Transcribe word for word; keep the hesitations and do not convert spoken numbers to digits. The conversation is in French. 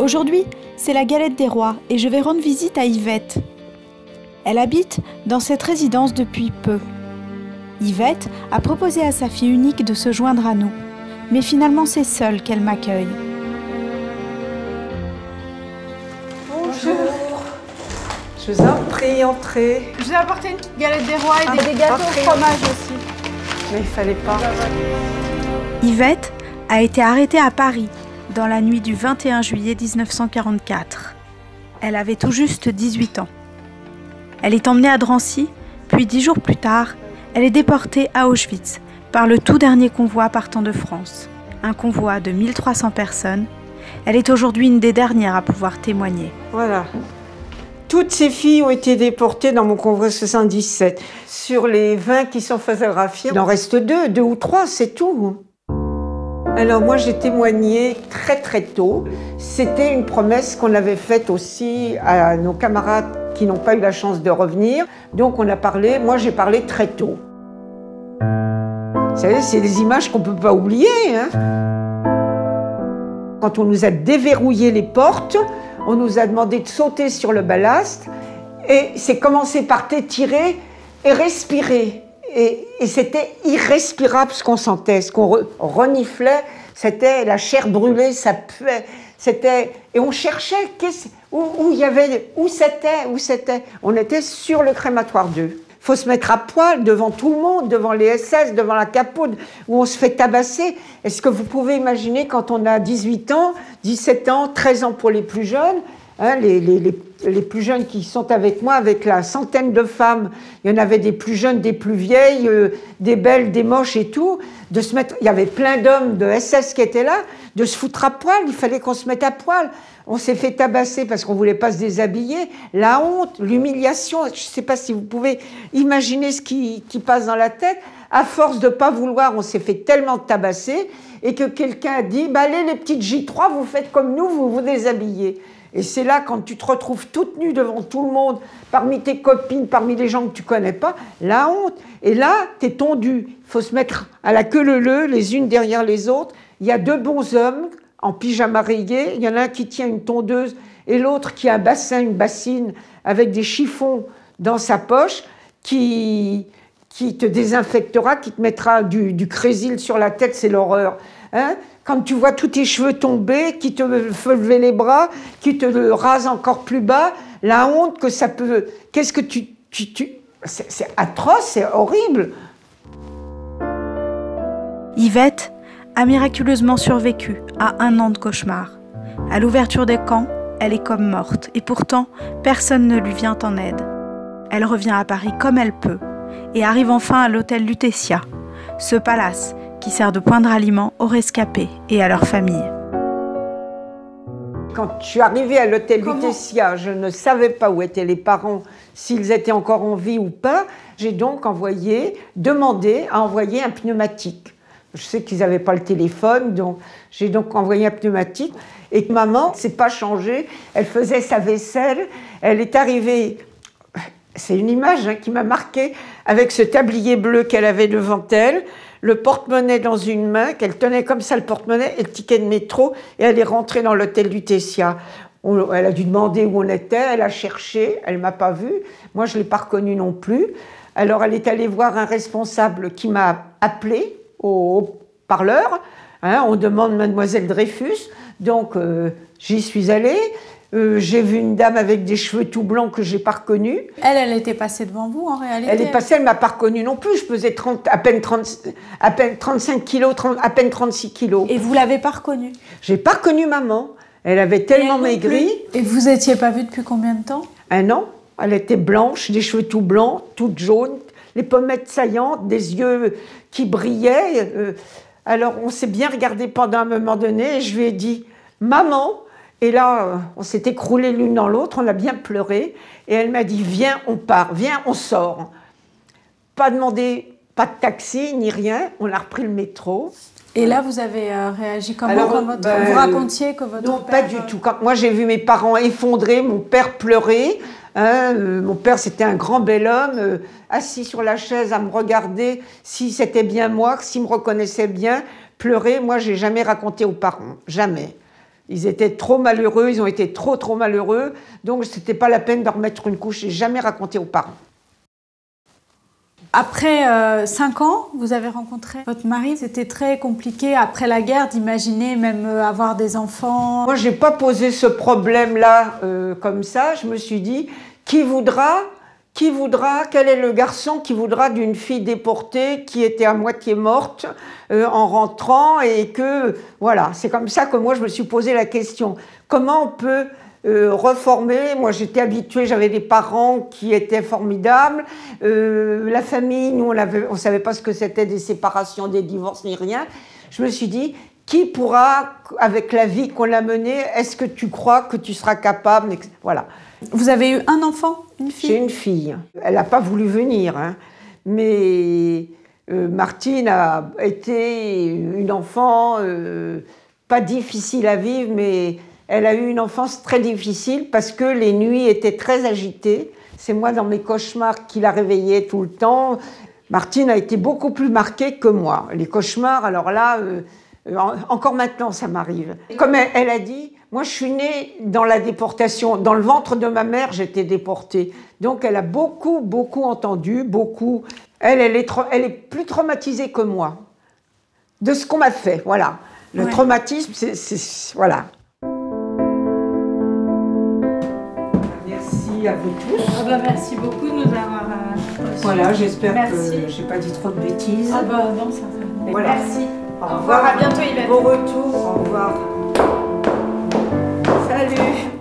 Aujourd'hui, c'est la galette des rois et je vais rendre visite à Yvette. Elle habite dans cette résidence depuis peu. Yvette a proposé à sa fille unique de se joindre à nous, mais finalement c'est seule qu'elle m'accueille. Bonjour. Je vous en prie, entrez. Je vous ai apporté une petite galette des rois et ah, des, des gâteaux au fromage aussi. Mais il fallait pas. Yvette a été arrêtée à Paris dans la nuit du vingt et un juillet mille neuf cent quarante-quatre. Elle avait tout juste dix-huit ans. Elle est emmenée à Drancy, puis dix jours plus tard, elle est déportée à Auschwitz par le tout dernier convoi partant de France. Un convoi de mille trois cents personnes. Elle est aujourd'hui une des dernières à pouvoir témoigner. Voilà. Toutes ces filles ont été déportées dans mon convoi soixante-dix-sept. Sur les vingt qui sont photographiées, il en reste deux, deux ou trois, c'est tout. Alors moi j'ai témoigné très très tôt. C'était une promesse qu'on avait faite aussi à nos camarades qui n'ont pas eu la chance de revenir. Donc on a parlé, moi j'ai parlé très tôt. Vous savez, c'est des images qu'on ne peut pas oublier. Hein. Quand on nous a déverrouillé les portes, on nous a demandé de sauter sur le ballast et c'est commencé par t'étirer et respirer. Et, et c'était irrespirable ce qu'on sentait, ce qu'on re, reniflait, c'était la chair brûlée, ça puait, c'était... Et on cherchait où, où il y avait, où c'était, où c'était. On était sur le crématoire deux. Il faut se mettre à poil devant tout le monde, devant les S S, devant la capoude, où on se fait tabasser. Est-ce que vous pouvez imaginer quand on a dix-huit ans, dix-sept ans, treize ans pour les plus jeunes, hein, les, les, les, les plus jeunes qui sont avec moi, avec la centaine de femmes, il y en avait des plus jeunes, des plus vieilles, euh, des belles, des moches et tout, de se mettre, il y avait plein d'hommes de S S qui étaient là, de se foutre à poil, il fallait qu'on se mette à poil. On s'est fait tabasser parce qu'on ne voulait pas se déshabiller. La honte, l'humiliation, je ne sais pas si vous pouvez imaginer ce qui, qui passe dans la tête. À force de ne pas vouloir, on s'est fait tellement tabasser et que quelqu'un a dit bah, « Allez les petites J trois, vous faites comme nous, vous vous déshabillez ». Et c'est là, quand tu te retrouves toute nue devant tout le monde, parmi tes copines, parmi les gens que tu ne connais pas, la honte. Et là, tu es tondu. Il faut se mettre à la queue leu-leu, les unes derrière les autres. Il y a deux bons hommes en pyjama rayé. Il y en a un qui tient une tondeuse et l'autre qui a un bassin, une bassine avec des chiffons dans sa poche qui, qui te désinfectera, qui te mettra du, du crésil sur la tête, c'est l'horreur. Hein? Quand tu vois tous tes cheveux tomber, qui te fait lever les bras, qui te le rase encore plus bas, la honte que ça peut... Qu'est-ce que tu... tu, tu... C'est atroce, c'est horrible. Yvette a miraculeusement survécu à un an de cauchemar. À l'ouverture des camps, elle est comme morte et pourtant, personne ne lui vient en aide. Elle revient à Paris comme elle peut et arrive enfin à l'hôtel Lutetia, ce palace qui sert de point de ralliement aux rescapés et à leurs familles. Quand je suis arrivée à l'hôtel Lutetia, je ne savais pas où étaient les parents, s'ils étaient encore en vie ou pas. J'ai donc envoyé, demandé à envoyer un pneumatique. Je sais qu'ils n'avaient pas le téléphone, donc j'ai donc envoyé un pneumatique. Et maman ne s'est pas changée, elle faisait sa vaisselle, elle est arrivée, c'est une image hein, qui m'a marquée, avec ce tablier bleu qu'elle avait devant elle, le porte-monnaie dans une main, qu'elle tenait comme ça le porte-monnaie et le ticket de métro, et elle est rentrée dans l'hôtel Lutetia. On, elle a dû demander où on était, elle a cherché, elle ne m'a pas vue, moi je ne l'ai pas reconnue non plus. Alors elle est allée voir un responsable qui m'a appelée au parleur, hein, on demande Mademoiselle Dreyfus, donc euh, j'y suis allée. Euh, j'ai vu une dame avec des cheveux tout blancs que je n'ai pas reconnue. Elle, elle était passée devant vous en réalité? Elle est passée, elle ne m'a pas reconnue non plus. Je pesais trente, à, peine trente, à peine trente-cinq kilos, trente, à peine trente-six kilos. Et vous ne l'avez pas reconnue? Je n'ai pas reconnu maman. Elle avait tellement maigri. Et vous n'étiez pas vue depuis combien de temps? Un an. Elle était blanche, des cheveux tout blancs, toute jaune, les pommettes saillantes, des yeux qui brillaient. Euh, alors on s'est bien regardé pendant un moment donné et je lui ai dit « Maman !» Et là, on s'est écroulés l'une dans l'autre, on a bien pleuré. Et elle m'a dit, viens, on part, viens, on sort. Pas demandé, pas de taxi, ni rien. On a repris le métro. Et là, vous avez euh, réagi comment? Alors, quand votre, ben, vous racontiez que votre non, père... pas du tout. Quand moi, j'ai vu mes parents effondrés, mon père pleurer. Hein, euh, mon père, c'était un grand bel homme, euh, assis sur la chaise à me regarder si c'était bien moi, s'il me reconnaissait bien, pleurer. Moi, j'ai jamais raconté aux parents, jamais. Ils étaient trop malheureux, ils ont été trop trop malheureux, donc c'était pas la peine de remettre une couche. J'ai jamais raconté aux parents. Après euh, cinq ans, vous avez rencontré votre mari. C'était très compliqué après la guerre d'imaginer même euh, avoir des enfants. Moi, j'ai pas posé ce problème-là euh, comme ça. Je me suis dit, qui voudra, qui voudra, quel est le garçon qui voudra d'une fille déportée qui était à moitié morte euh, en rentrant et que, voilà, c'est comme ça que moi je me suis posé la question. Comment on peut Euh, reformer, moi j'étais habituée, j'avais des parents qui étaient formidables, euh, la famille, nous on ne savait pas ce que c'était des séparations, des divorces ni rien. Je me suis dit, qui pourra, avec la vie qu'on a menée, est-ce que tu crois que tu seras capable? Voilà. Vous avez eu un enfant, une fille? J'ai une fille, elle n'a pas voulu venir, hein. Mais euh, Martine a été une enfant euh, pas difficile à vivre, mais elle a eu une enfance très difficile parce que les nuits étaient très agitées. C'est moi, dans mes cauchemars, qui la réveillais tout le temps. Martine a été beaucoup plus marquée que moi. Les cauchemars, alors là, euh, encore maintenant, ça m'arrive. Comme elle, elle a dit, moi, je suis née dans la déportation. Dans le ventre de ma mère, j'étais déportée. Donc, elle a beaucoup, beaucoup entendu, beaucoup. Elle, elle est, elle est plus traumatisée que moi de ce qu'on m'a fait, voilà. Le ouais. traumatisme, c'est... Voilà. À vous tous. Ah bah merci beaucoup de nous avoir euh, reçus. Voilà, j'espère que j'ai pas dit trop de bêtises. Ah bah non, ça va. Voilà. Merci. Au, Au revoir. revoir, à bientôt Yvette. Bon retour, au revoir. Salut.